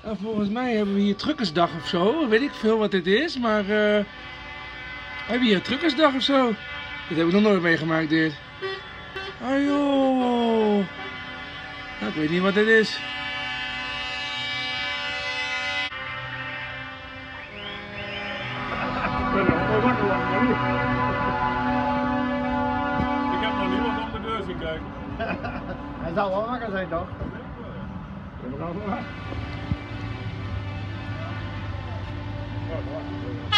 En volgens mij hebben we hier truckersdag of zo. Weet ik veel wat dit is, maar hebben we hier truckersdag of zo? Dit heb ik nog nooit meegemaakt, dit. Oh joh. Nou, ik weet niet wat dit is. Ik heb nog niemand op de deur zien kijken. Hij zal wel wakker zijn toch? Ja,